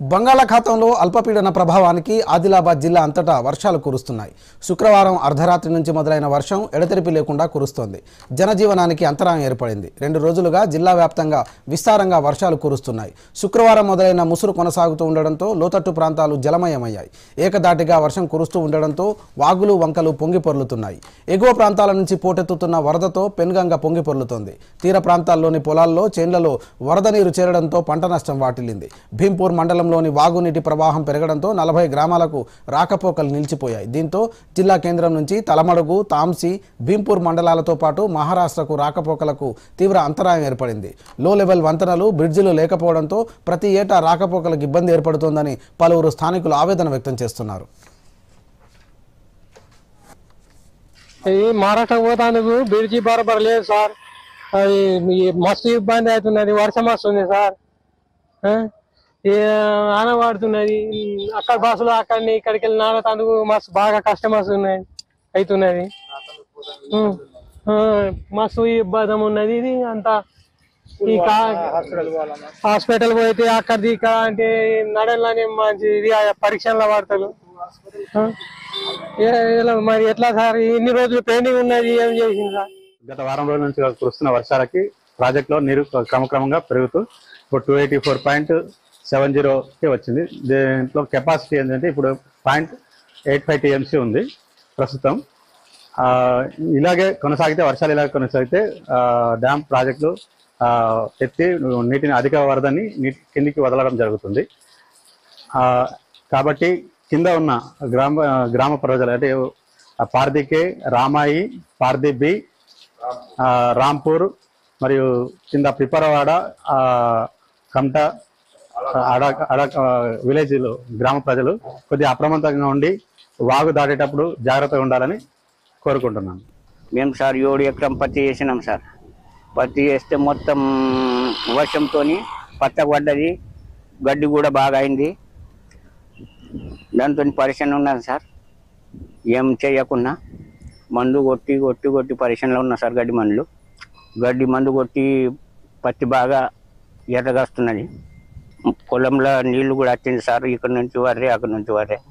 బంగాళాఖాతంలో అల్పపీడన ప్రభావానికి ఆదిలాబాద్ జిల్లా అంతటా వర్షాలు కురుస్తున్నాయి. శుక్రవారం అర్ధరాత్రి నుంచి మొదలైన వర్షం ఎడతెరిపి లేకుండా కురుస్తోంది. జనజీవనానికి అంతరాయం ఏర్పడింది. 2 రోజులుగా జిల్లా వ్యాప్తంగా విస్తారంగా వర్షాలు కురుస్తున్నాయి. శుక్రవారం మొదలైన ముసురు కొనసాగుతూ ఉండడంతో లోతట్టు ప్రాంతాలు జలమయమయ్యాయి. ఏకదాటిగా వర్షం కురుస్తూ ఉండడంతో వాగులు వంకలు పొంగి పొర్లుతున్నాయి. ఎగువ ప్రాంతాల నుంచి పోటెత్తుతున్న వరదతో పెన్గంగ పొంగి పొర్లుతోంది. తీర ప్రాంతాల్లోని పొలాల్లో చేన్లలో వరద నీరు చేరడంతో పంట నష్టం వాటిల్లింది. భీంపూర్ మండలం లోని వాగునీటి ప్రవాహం పెరగడంతో 40 గ్రామాలకు రాకపోకలు నిలిచిపోయాయి. దీంతో జిల్లా కేంద్రం నుంచి తలమడుగు, తాంసి, భీంపూర్ మండలాలతో పాటు మహారాష్ట్రకు రాకపోకలకు తీవ్ర అంతరాయం ఏర్పడింది. లో లెవెల్ వంతెనలు, బ్రిడ్జిలు లేకపోవడంతో ప్రతి ఏటా రాకపోకలకు ఇబ్బంది ఏర్పడుతోందని పలువురు స్థానికులు ఆవేదన వ్యక్తం చేస్తున్నారు. మహారాష్ట్ర పోతాందుకు బ్రిడ్జి బరబర్ లేదు సార్. మస్తు ఇబ్బంది అవుతున్నది. వర్షం వస్తుంది సార్, ఆనవాడుతున్నది. అక్కడ బస్సులు అక్కడిని ఇక్కడికి వెళ్ళి నాగతందుకు మస్తు బాగా కష్టం అవుతున్నది. మస్తు ఇబ్బంది ఉన్నది. ఇది అంతా ఈ హాస్పిటల్ పోయితే అక్కడిది ఇక్కడ అంటే నడలని మంచి పరీక్షల వార్తలు. మరి ఎట్లా సార్, ఇన్ని రోజులు పెండింగ్ ఉన్నది, ఏం చేసింది సార్? గత వారం రోజుల నుంచి కురుస్తున్న వర్షాలకి ప్రాజెక్టులో నీరు క్రమక్రమంగా పెరుగుతూ ఇప్పుడు 284.70కి వచ్చింది. దీంట్లో కెపాసిటీ ఏంటంటే ఇప్పుడు 0.85 TMC ఉంది ప్రస్తుతం. ఇలాగే కొనసాగితే, వర్షాలు ఇలాగే కొనసాగితే డ్యామ్ ప్రాజెక్టులు ఎత్తి నీటిని అధిక వరదని కిందికి వదలడం జరుగుతుంది. కాబట్టి కింద ఉన్న గ్రామ ప్రజలు అంటే పార్దీకే, రామాయి, పార్దీ బి, రాంపూర్ మరియు కింద పిపరవాడ, కమట, విలేజ్లో గ్రామ ప్రజలు కొద్దిగా అప్రమత్తంగా ఉండి వాగు దాటేటప్పుడు జాగ్రత్తగా ఉండాలని కోరుకుంటున్నాను. మేము సార్ 7 ఎకరం పత్తి చేసినాం సార్. పత్తి చేస్తే మొత్తం వర్షంతో పచ్చబడ్డది, గడ్డి కూడా బాగా అయింది. దాంతో పరిశ్రమ ఉన్నాను సార్. ఏం చేయకుండా మందు కొట్టి కొట్టి కొట్టి పరిశ్రమలో ఉన్నా సార్. గడ్డి మందు కొట్టి పత్తి బాగా ఎర్రగాస్తున్నది. పొలంలో నీళ్లు కూడా వచ్చింది సార్. ఇక్కడ నుంచి వర్రే, అక్కడ నుంచి వర్రే.